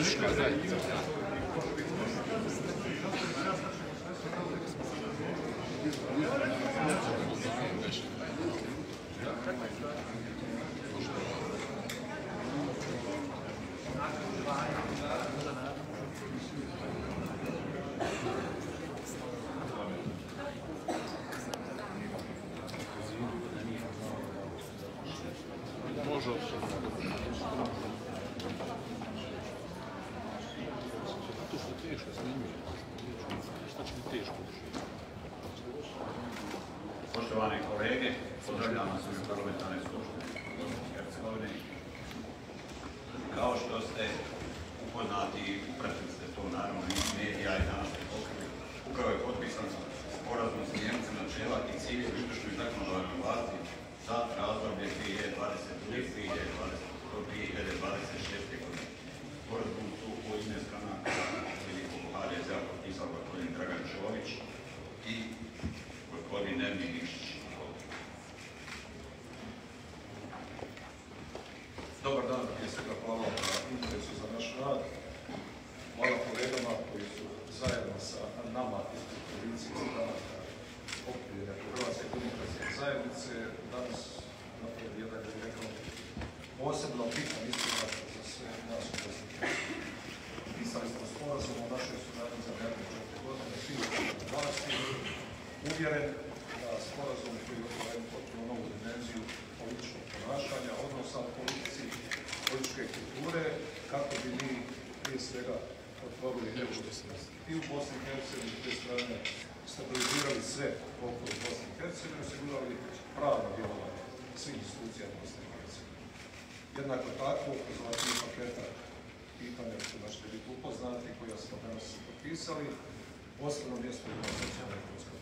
turistička zajednica. Poštovane kolege, pozdravljam vas u Parlamentarne skupštine Bosne i Hercegovine. Kao što ste upoznati, upratili ste to naravno iz medija i danas ste pokrili. Upravo je potpisan sporazum s Njemcem načela i cilje u izvršnoj zakonodavnoj vlasti za razdoblje 2022-2026. godine. Sporazum su u ime stranaka velikog HDZ-a potpisao gospodin Dragan Čović i gospodin Nermin Nikšić. Dobar dan, prije svega hvala na interesu za naš rad. Hvala kolegama koji su zajedno sa nama iz koalicije stranaka okupljene Hrvatske demokratske zajednice danas napravili jedan, da bih rekao, posebno bitan iskorak za sve nas u Bosni i Hercegovini. Pisali smo sporazum o našoj suradnji za nekakve 4 godine, svi u vlasti. Uvjeren da sporazum koji je otvoren potpuno novu dimenziju političkog ponašanja, odnosa u politici, političke kulture, kako bi mi prije svega otvorili i u Bosni i Hercegovini, s te strane stabilizirali sve oko Bosne i Hercegovine, osigurali pravno djelovanje svih institucija Bosne i Hercegovine. Jednako tako, kroz ova 3 paketa pitanja kojima ćete biti upoznati, koja smo danas potpisali, posebno mjesto ima socijalna ekonomska.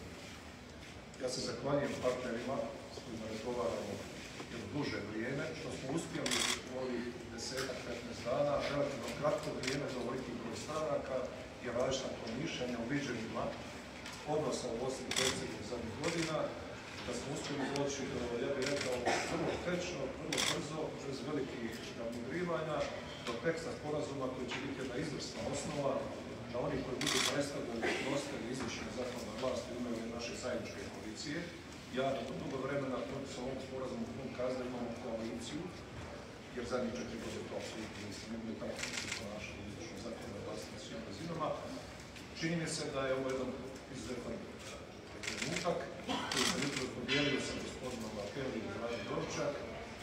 Ja se zahvaljujem partnerima s kojima razgovaramo jedno duže vrijeme, što smo uspjeli u ovih 10-15 dana, relativno kratko vrijeme za ovoliki broj stranaka i različita promišljanja o viđenjima odnosa u Bosni i Hercegovini zadnjih godina, da smo uspjeli doći, ja bih rekao, vrlo tečno, vrlo brzo, bez velikih nadmudrivanja, do teksta sporazuma koji će biti jedna izvrsna osnova da oni koji budu predstavljali nositelji izvršne zakonodavne vlasti imaju naše zajedničke koalicije. Ja dugo vremena protiv ovom sporazumu kazao imamo koaliciju, jer zadnjih 4 godine to apsolutno nisam imali tako se ponašali u izvršnoj zakonodavnoj vlasti na svim razinama. Čini mi se da je ovo jedan izuzetan trenutak koji sam jutro podijelio sa gospodinom Bakeli i Vladom Dorčak.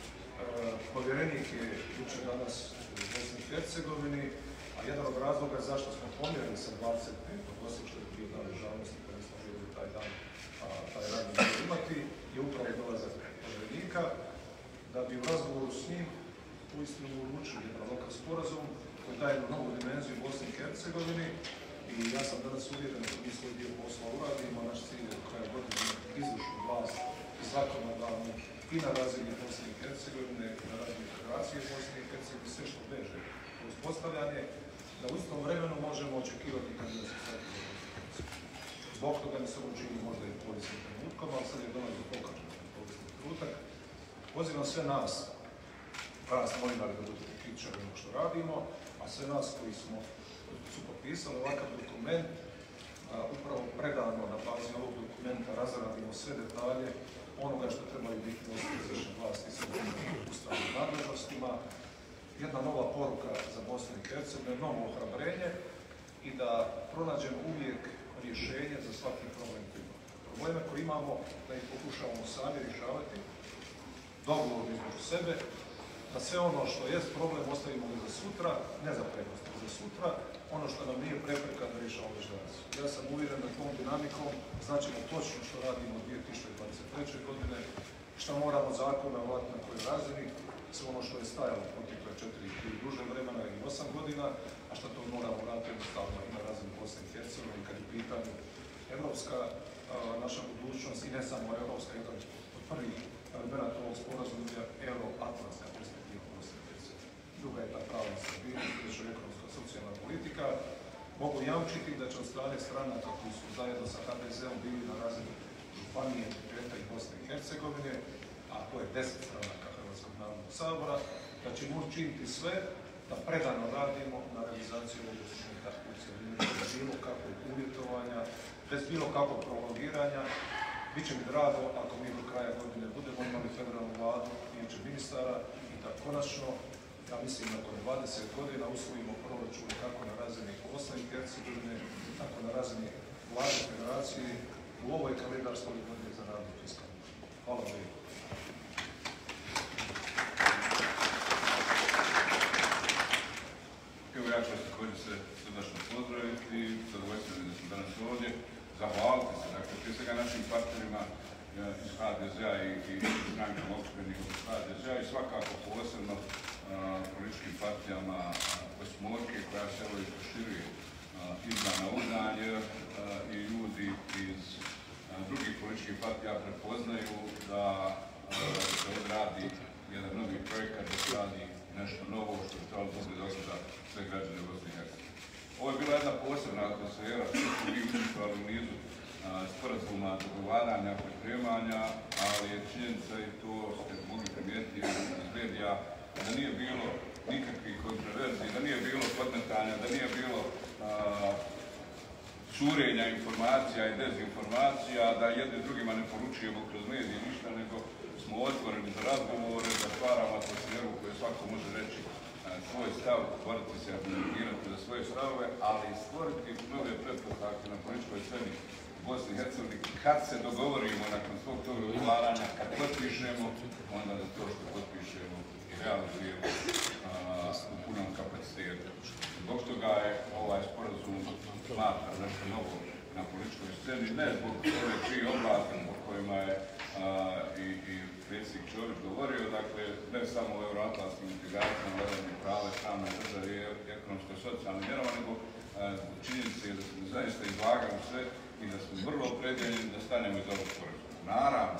Povjerenik je jučer danas u Bosni i Hercegovini, a jedan od razloga zašto smo pomjerili sa 25. osim što je bio dan državnosti kada smo željeli taj dan, taj radni dan imati, je upravo dolazak povjerenika, da bi u razgovoru s njim uistinu uručili jedan ovakav sporazum koji daje jednu novu dimenziju Bosni i Hercegovini i ja sam danas uvjeren da mi svoj dio posla uradimo, naš cilj je do kraja godine izvršnu vlast zakonodavnu i na razini Bosne i Hercegovine i na razini Federacije Bosne i Hercegovine, sve što veže u uspostavljanje, da u istom vremenu možemo očekivati kandidatski status za Bosnu i Hercegovinu. Zbog toga mi se ovo čini možda i povijesnim trenutkom, ali sad je dolazio pokažen povijesni trenutak. Pozivam sve nas novinari da budete kritičari onog što radimo, a sve nas koji su potpisali ovakav dokument, upravo predano na bazi ovog dokumenta razradimo sve detalje onoga što trebaju biti nositelji izvršne vlasti sa ustavnim nadležnostima, jedna nova poruka za Bosnu i Hercegovinu, novo ohrabrenje i da pronađemo uvijek rješenje za svaki problem koji imamo. Probleme koje imamo, da ih pokušavamo sami rješavati, dogovorno između sebe, da sve ono što je problem ostavimo za sutra, ne za prednost, za sutra, ono što nam nije prepreka da rješavamo već danas. Ja sam uvjeren da tom dinamikom značimo točno što radimo od 2023. godine, što moramo zakona ovati na kojoj razini, sve ono što je stajalo protekle 4 ili duže vremena ili 8 godina, a što to moramo vratiti jednostavno i na razini Bosne i Hercegovine kad je u pitanju evropska naša budućnost i ne samo evropska, jedan od prvih elemenata ovog sporazuma je euroatlantska perspektiva Bosne i Hercegovine. Druga je ta pravna stabilnost, treća je ekonomska socijalna politika. Mogu jamčiti da će od strane stranaka koji su zajedno sa HDZ-om bili na razini županije, entiteta i Bosne i Hercegovine, a to je 10 stranaka Hrvatskog narodnog sabora, da ćemo učiniti sve da predano radimo na realizaciji cijelog dosadašnjeg takmice, bez bilo kakvog uvjetovanja, bez bilo kakvog prolongiranja. Biće mi drago ako mi do kraja godine budemo imali federalnu vladu, vijeće ministara i da konačno, ja mislim, nakon 20 godina usvojimo proračun kako na razini Bosne i Hercegovine, tako na razini vlade federacije u ovoj kalendarskoj godini za radnu fiskalnu. Hvala vam. Evo, ja ću vas također se srdačno pozdraviti i zadovoljstvo da sam danas ovdje. Zahvaliti se, dakle, prije svega našim partnerima iz HDZ-a i strankama okrenih od HDZ-a i svakako posebno političkim partijama osmorke koja se evo i proširuje iz dana u dan, jer i ljudi iz drugih političkih partija prepoznaju da se odradi jedan novi projekat, da se radi nešto novo što bi trebalo dobro dobro za sve građane Bosne i Hercegovine. Ovo je bila jedna posebna atmosfera, što smo mi učestvovali u nizu sporazuma, dogovaranja, pripremanja, ali je činjenica i to ste mogli primijetiti iz medija, da nije bilo nikakvih kontroverzij, da nije bilo podmetanja, da nije bilo curenja informacija i dezinformacija, da jedni drugima ne poručujemo kroz medije ništa, nego smo otvoreni za razgovore, da stvaramo atmosferu koju svako može reći svoj stav, boriti se, argumentirati za svoje stavove, ali stvoriti nove pretpostavke na političkoj sceni u Bosni i Hercegovini. Kad se dogovorimo nakon svog tog dogovaranja, kad potpišemo, onda za to što potpišemo i realizujemo u punom kapacitetu. Zbog toga je ovaj sporazum smatra nešto novo na političkoj sceni, ne zbog ove tri oblasti o kojima je i predsjednik Čović govorio, dakle, ne samo o euroatlantskim integracijama, vladavini prava, pravnoj državi i ekonomsko-socijalnim mjerama, nego činjenice da smo zaista izlagali sve i da smo vrlo opredjeljeni da stanemo iz ovog sporazuma. Naravno,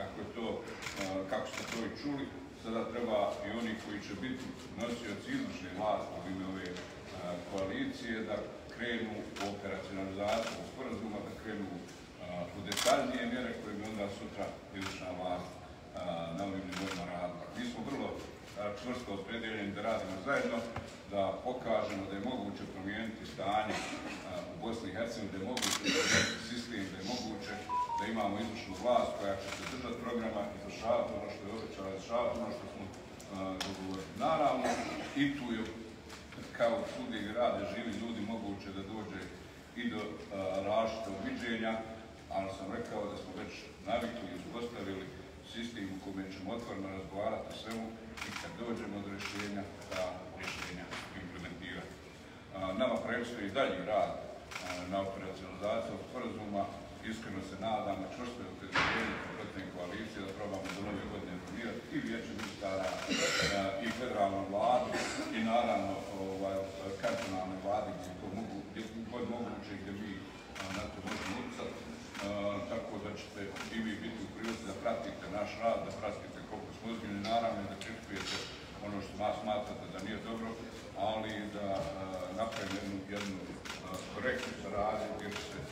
kako ste to i čuli, sada treba i oni koji će biti nosioci izvršne vlasti u ime ove koalicije da krenu u operacionalizaciju sporazuma, da krenu u detaljnije mjere koje bi onda sutra izvršna vlast na ovim nivoima radila. Mi smo vrlo čvrsto opredjeljeni da radimo zajedno, da pokažemo da je moguće promijeniti stanje u Bosni i Hercegovini, da je moguće promijeniti sistem, da je moguće da imamo izvršnu vlast koja će se držati programa, izvršavati ono što je obećala, izvršavati ono što smo dogovorili. Naravno, i tu je, kao svugdje gdje rade živi ljudi, moguće da dođe i do različitog viđenja, ali sam rekao da smo već navikli i uspostavili sistem u kojem ćemo otvoreno razgovarati o svemu i kad dođemo do rješenja, da rješenja implementirati. Nama predstoji dalji rad na operacionalizaciju sporazuma. Iskreno se nadamo čvrsto opredjeljenje kompletne koalicije da probamo do nove godine formirati i vijeće ministara i federalnu vladu i naravno kantonalne vlade gdje god moguće gdje mi na to možemo utjecati. Tako da ćete i vi biti u prilici da pratite naš rad, da pratite koliko smo ozbiljni, naravno da kritikujete ono što smatrate da nije dobro, ali da napravimo jednu korektnu saradnju gdje će se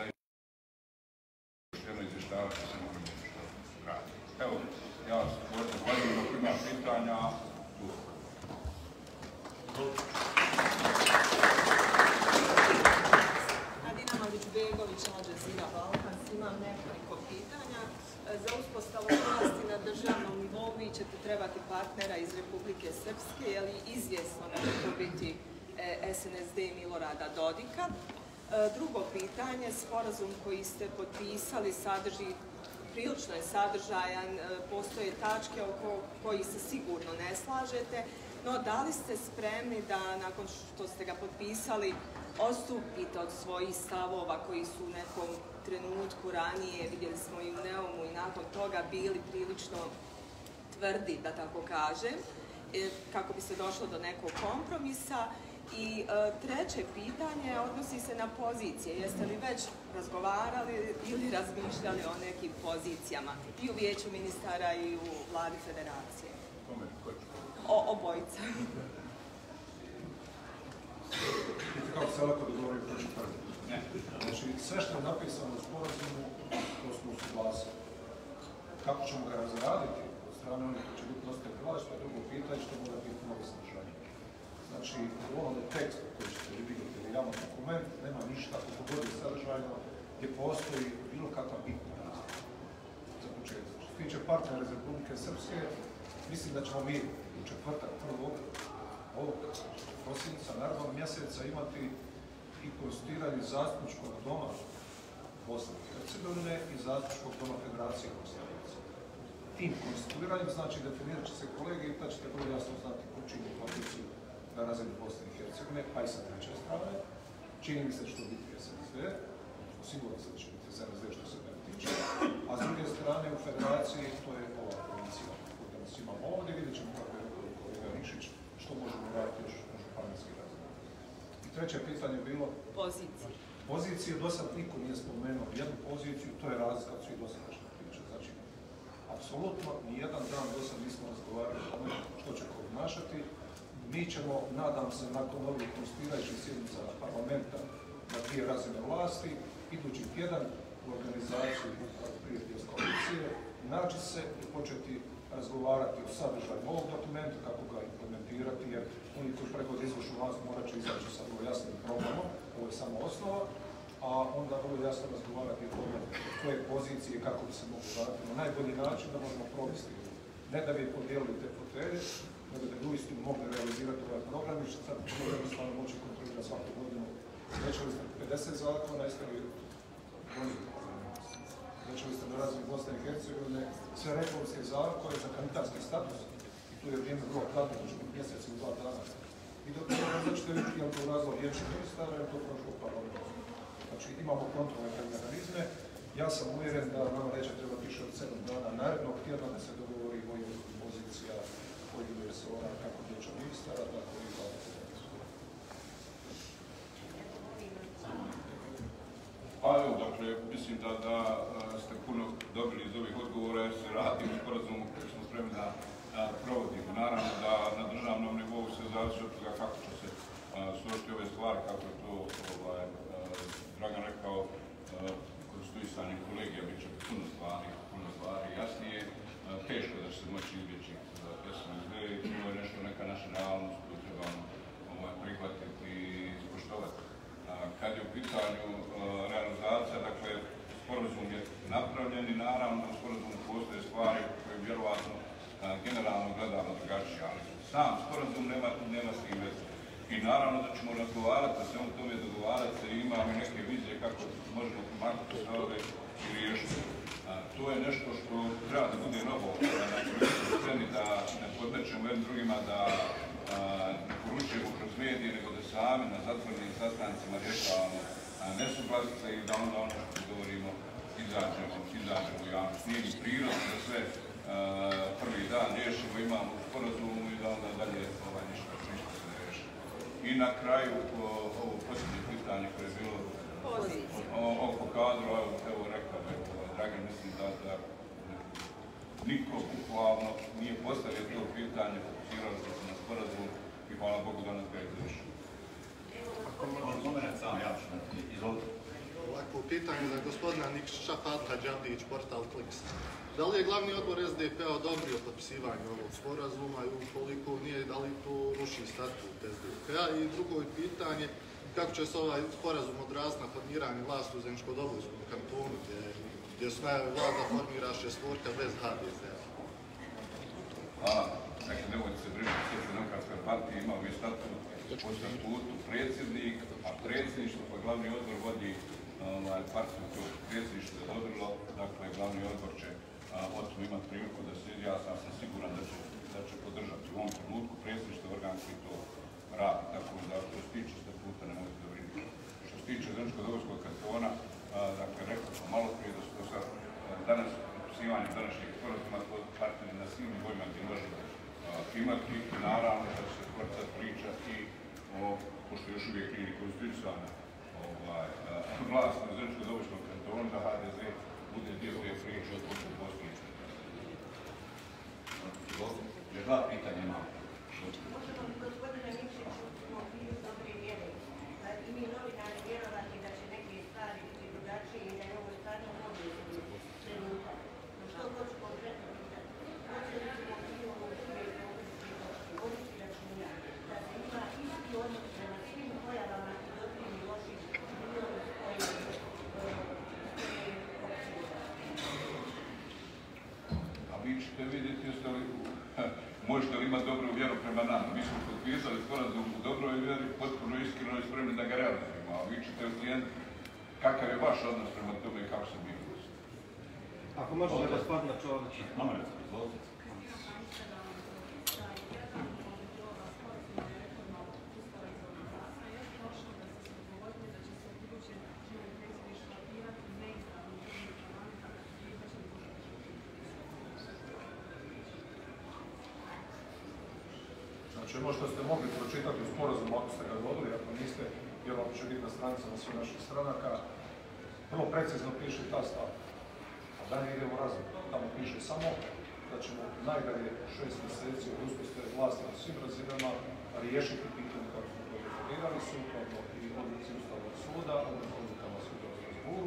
izvještavati se moramo što radi. Evo, ja vas zahvaljujem ako ima pitanja. Adina Malić-Begović, Al Jazeera Balkan, imam nekoliko pitanja. Za uspostavu vlasti na državnom nivou vi ćete trebati partnera iz Republike Srpske, je li izvjesno da će to biti SNSD Milorada Dodika? Drugo pitanje, sporazum koji ste potpisali prilično je sadržajan, postoje tačke oko kojih se sigurno ne slažete, no da li ste spremni da nakon što ste ga potpisali odstupite od svojih stavova koji su u nekom trenutku ranije, vidjeli smo i u Neumu i nakon toga, bili prilično tvrdi, da tako kažem, kako bi se došlo do nekog kompromisa? I treće pitanje odnosi se na pozicije. Jeste li već razgovarali ili razmišljali o nekim pozicijama i u vijeću ministara i u vladi federacije? Obojica. Kako se lako dogovorio proći prvi? Znači, sve što je napisano u sporazumu, to smo usuglasili. Kako ćemo ga razraditi od strane onih koji će biti nositelji vlasti, to je drugo pitanje što mora biti novo sadržanje. Znači, u ovom tekstu koji ćete vi dokument nema ništa, koliko god je sadržajno, gdje postoji bilo kakva bitna razlika. Za početak. Što se tiče partnera iz Republike Srpske, mislim da ćemo mi u četvrtak ovog prosinca, narednog mjeseca, imati i konstituiranje zastupničkog doma Bosne i Hercegovine i zastupničkog doma Federacije Bosne i Hercegovine. Tim konstituiranjem znači definirat će se kolege i tad ćete vrlo jasno znati ko čini koaliciju na razini Bosne i Hercegovine, pa i sa treće strane. Čini mi se da će to biti SNSD, sigurno se da će biti SNSD što se mene tiče, a s druge strane u Federaciji to je ova koalicija koju danas imamo ovdje, vidjet ćemo kako je rekao kolega Nikšić, što možemo raditi još na županijski razine. I treće pitanje je bilo pozicije, do sad niko nije spomenuo jednu poziciju, to je razlika od svih dosadašnjih priča. Znači, apsolutno nijedan dan do sad nismo razgovarali o tome što će ko obnašati. Mi ćemo, nadam se, nakon ovih konstituirajućih sjednica parlamenta na 2 razine vlasti, idući tjedan u organizaciju prijateljske koalicije, naći se i početi razgovarati o sadržaju ovog dokumenta, kako ga implementirati, jer oni koji predvode izvršnu vlast morat će izaći sa vrlo jasnim programom, ovo je samo osnova, a onda vrlo jasno razgovarati o tome koje pozicije i kako bi se mogli raditi na najbolji način da možemo provesti. Ne da bi podijelili te fotelje, nego da bi uistinu mogli realizirati ovaj program i što sad jednostavno moći kontrolirati svaku godinu. Začeli ste 50 zakona, jeste li začeli ste na razini Bosne i Hercegovine, sve reformske zakone za kandidatski status i tu je vrijeme vrlo kratko, može biti mjesec ili 2 dana. I dok toga ćete vidjeti je li to razlog vijeća ministara, je to prošlo parlament. Znači imamo kontrolne mehanizme. Ja sam uvjeren da nama neće trebati više od 7 dana narednog tjedna da se dogovori pozicija pojedinih resora, kako vijeća ministara, tako i vlade. Pa evo, dakle, mislim da ste puno dobili iz ovih odgovora jer se radi o sporazumu koji smo spremni da provodimo. Naravno da na državnom nivou se zavisi od toga kako će se složiti ove stvari, kako je to Dragan rekao, konstituisanje kolegija, bit će puno stvari jasnije. Teško da će se moći izbjeći SNSD i to je nešto, neka naša realnost koju trebamo prihvatiti i ispoštovati. Kad je u pitanju realizacija, dakle, sporazum je napravljen i naravno u sporazumu postoje stvari koje vjerovatno generalno gledamo drugačije, ali sam sporazum nema s tim veze. I naravno da ćemo razgovarati, da se on tome dogovarati se i imamo i neke vizije kako možemo pomaknuti stavove i riješiti. To je nešto što treba da bude novo na političkoj sceni, da ne podmećemo jednim drugima, da ne poručujemo kroz medije, nego da sami na zatvorenim sastancima rješavamo nesuglasice i da onda ono što govorimo izađemo u javnost. Nije ni prirodno da sve prvi dan riješimo, imamo u sporazumu i da onda dalje ništa se ne reši. I na kraju ovo posljednje pitanje koje je bilo oko kadrova, evo rekao je Dragan, mislim da niko bukvalno nije postavio to pitanje, fokusirali smo se na sporazum i hvala Bogu da nas ga je izvršio. Ovako pitanje za gospodina Nikšića, Fatha Đabdić, portal Kliks. Da li je glavni odbor SDP-a odobrio potpisivanje ovog sporazuma i ukoliko nije, da li to ruši statut SDP-a? I drugo je pitanje, kako će se ovaj sporazum odraziti na formiranje vlasti u Zeničko-Dobojskom kantonu, gdje su najave vlada formira šestorka bez HDZ-a? Hvala. Dakle, nemojte se brinuti, Socijaldemokratska partija ima ovaj statut po statutu predsjednik, a predsjedništvo pa glavni odbor vodi partiju koju predsjedništvo je odobrilo, dakle, glavni odbor će o tom imati priliku da se izjasni, ja sam siguran da će podržati. U ovom trenutku predsjedništvo organ koji to radi, tako da što se tiče statuta nemojte da brinuti. Što se tiče Zeničko-Dobojskog kantona, dakle, rekao sam malo prije da su to sad danas potpisivanje današnjeg sporazuma partneri na svim nivoima gdje možemo imati. Naravno da će se sad priča i o, pošto još uvijek nije konstituisana vlast na Zeničko-Dobojskom kantonu, da HDZ bude dio te priče od pošto postoji. Dva pitanja imamo. Možemo gospodine Nikšić u okviru dobre vjere i mi novinari vjerovati da će neke stvari biti drugačije i da je ovo stvarno novi trenutak. Što hoću konkretno pitati? Hoće li se u okviru ovog druge voditi računa da se ima isti odnos prema svim pojavama i dobrim i lošim vi ćete ocijeniti kakav je vaš odnos prema tome i kako se bili. Ako možete gospodina Čovića. Znači, ono što ste mogli pročitati u sporazumu, ako ste ga vodili, ako niste, jer ovo će biti na stranicama svih naših stranaka, vrlo precizno piše ta stavka. A dalje idemo razlog. Tamo piše samo da ćemo najdalje 6 mjeseci od uspostave vlasti na svim razinama riješiti pitanje kako smo to definirali sukladno i odluci Ustavnog suda, odnosno odlukama suda u Strasbourgu.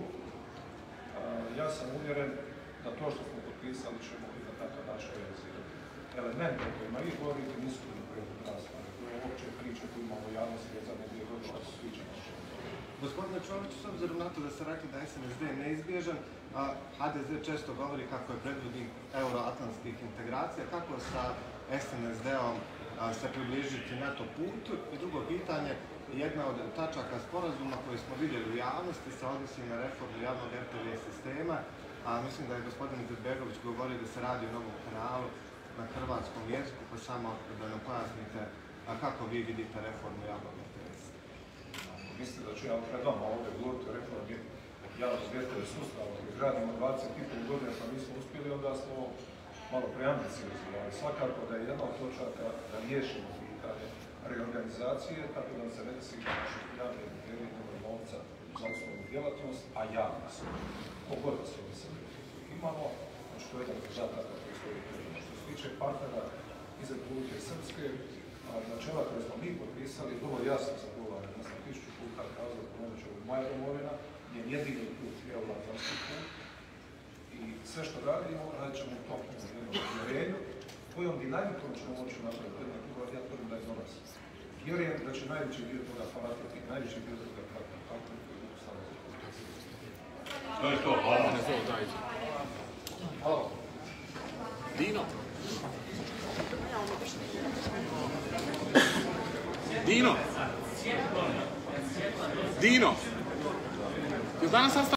Ja sam uvjeren da to što smo potpisali ćemo i na takav način realizirati. Elemente o kojima vi govorite nisu bili predmet rasprave. To je uopće priča koju imamo u javnosti za zadnje 2 godine što se sviđa naše. Gospodine Čoviću, s obzirom na to da ste rekli da je SNSD neizbježan, a HDZ često govori kako je predvodnik euroatlantskih integracija, kako sa SNSD-om se približiti NATO putu? I drugo pitanje, jedna od tačaka sporazuma koje smo vidjeli u javnosti se odnosi na reformu javnog RTV sistema, a mislim da je gospodin Izetbegović govorio da se radi o novom kanalu na hrvatskom jeziku, pa samo da nam pojasnite kako vi vidite reformu javnog RTV sistema. Mislim da ću ja pred vama ovdje govoriti o reformi javnog RTV sustava koji radimo 25 godina pa nismo uspjeli, onda smo malo preambiciozni, ali svakako da je jedna od točaka da riješimo pitanje reorganizacije, tako da se ne desi da naši javni emiteri nemaju novca za osnovnu djelatnost, a javni su. Pogod se ovdje se imamo, znači to je jedan od zadataka koji stoji pred nama. Što se tiče partnera iz Republike Srpske, načela koje smo mi potpisali, vrlo jasno zagovaramo. Ja sam 1000 puta kazao, ponovit ću, moja domovina je jedini put euroatlantski put i sve što radimo, radit ćemo u tom uvjerenju, kojom dinamikom ćemo moći napraviti ja tvrdim da je do nas. Vjerujem da će najveći dio toga pratiti, najveći dio toga pratiti tako koji budu stavljati. To je to, hvala. Hvala. Dino. Dino. Dino. Ti danas